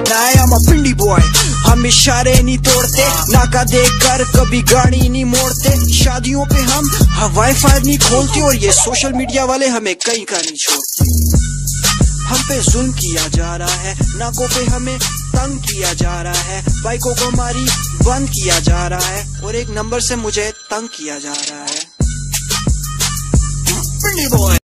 बनाया I'm a Pindi boy. हम इशारे नहीं तोड़ते, नाका देख कर कभी गाड़ी नहीं मोड़ते, शादियों पे हम वाईफाई नहीं खोलते, और ये सोशल मीडिया वाले हमें कहीं का नहीं छोड़ते। हम पे जुल्म किया जा रहा है, नाकों पे हमें तंग किया जा रहा है, बाइकों को हमारी बंद किया जा रहा है, और एक नंबर से मुझे तंग किया जा रहा है।